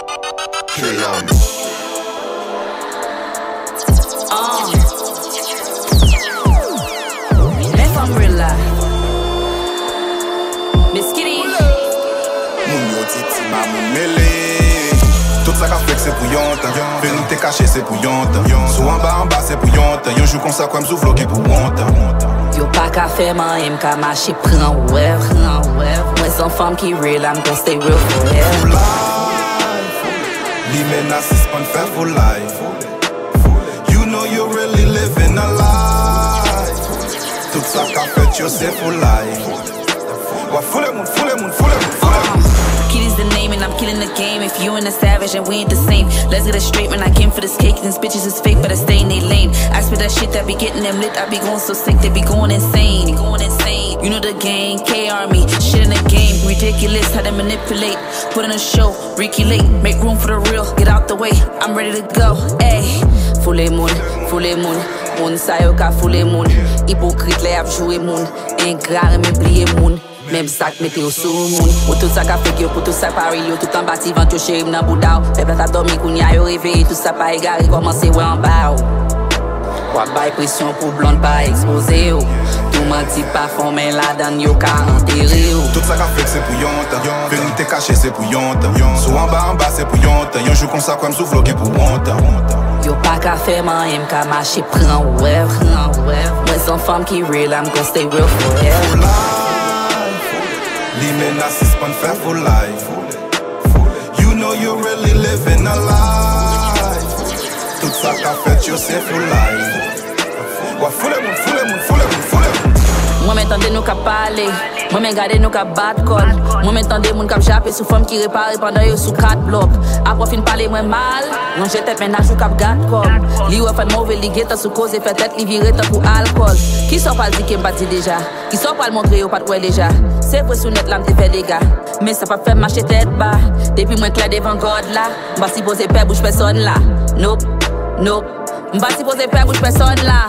Mais femme real life. Miss Kitty. Moun yo titi ma moun mele. Tout ça qu'a fait c'est pour yonta. Fais nous te cacher c'est pour yonta. Sous en bas c'est pour yonta. Yon joue comme ça comme souffle qui pour monta. Yo pas qu'à faire man, aime qu'à marcher prend web. Moi son femme qui real, I'm gonna stay real forever. Li menace suspend faire for life. You know you really living a life. Tout ça qu'a fait yo c'est for life. Wa full moon. Kitty's the name and I'm killing the game. If you ain't a savage and we ain't the same, let's get it straight, man. I came for this cake. These bitches is fake, but I stay in they lane. Ask for that shit that be getting them lit. I be going so sick, they be going insane. You know the gang, K-Army, shit in the game. Ridiculous how they manipulate. Put in a show, regulate, make room for the real. Get out the way, I'm ready to go. Ayy, full moon. Moun sa yo ka full moon. Hypocrite les ap joué moun. Ingrat reme plié moun. Même sac mette yo sous moun. Pour tout ça qu'a fait yo, pour tout ça pari yo. Tout en bâti vent yo chéri m'nan boudao. Peuple t'a dormi kounya yo réveillé. Tout ça pas égaré, commence ouais en bas. Quoi bail pression pour blonde pas exposé yo. Tout menti pas fond mais la donne yo ka enterré yo. Tout ça qu'a fait c'est pour yonta. Fais nous te cacher c'est pour yonta. Sous en bas c'est pour yonta. Yon joue comme ça comme souffle qui pour monta. Yo pas qu'à faire man, aime qu'à marcher prend web. Moi son femme qui real, I'm gonna stay real forever. Li menace suspend faire for life. You know you really living a life. Tout ça qu'a fait yo c'est for life. Wa full moon. Moi m'entendez nous qu'à parler, moi m'garder nous qu'à battre call. Moi m'entendez moun qu'à japper sous femme qui répare pendant yo sous 4 blocs. Après fin parler moins mal, non j'ai tête ménage ou qu'à gâte comme. Li ou fait mauvais li geta sous cause et fait tête li virer pour alcool. Qui sort pas dire qu'il m'a dit déjà, qui sort pas le montrer ou pas de déjà. C'est vrai sous net là m'te fait des gars, mais ça pas fait marcher tête bas. Depuis moi clair devant God là, m'pas si poser père bouche personne là. Nope, m'pas si poser père bouche personne là.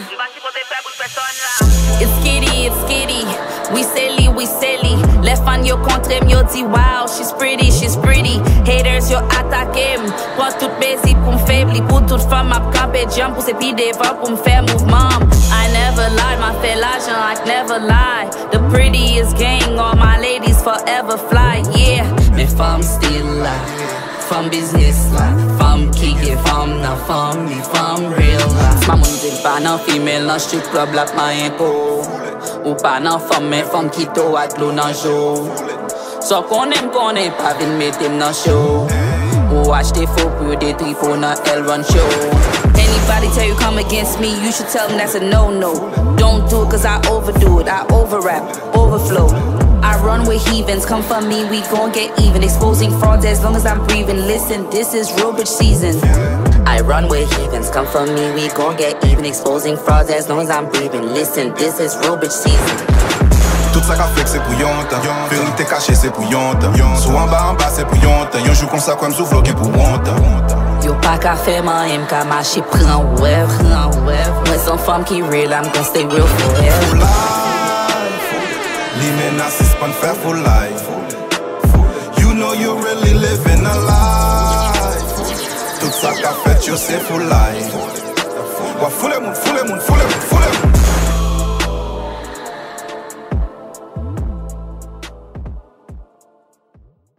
It's Kitty, we silly. Left on your contre yo dit wow, she's pretty. Haters yo attaque him. Prends toute baisie pour m'faiblir. Pour toute femme à camper jump pour se pieds devant pour m'faire mouvement. I never lie, ma fait l'argent like never lie. The prettiest gang, all my ladies forever fly, yeah. Mes femmes still là, femme business là, femme qui get femme na femme, ni femme real là. Ma moun dit pas nan femelle nan strip club la ma impo. Ou pas nan femme mais femme qui to ak l'eau nan jour. So qu'on aime pas vin mette nan show. Ou acheter faux pour des tripos nan L1 show. Anybody tell you come against me, you should tell them that's a no-no. Don't do it cause I overdo it, I over-rap, overflow. I run with heathens, come for me, we gon' get even. Exposing frauds as long as I'm breathing. Listen, this is real bitch season. I run with heathens, come for me, we gon' get even. Exposing frauds as long as I'm breathing. Listen, this is real bitch season. Tout ça qu'a fait c'est pour yonta. Fais nous te cacher c'est pour yonta. Sous en bas c'est pour yonta. Yon joue comme ça comme souffle qui pour monta. Yo pas qu'à faire man, aime qu'à marcher prend web. Moi son femme qui real, I'm gonna stay real forever. Li menace suspend faire for life. You know you really living a life. Tout ça qu'a fait yo c'est for life. Wa full moon.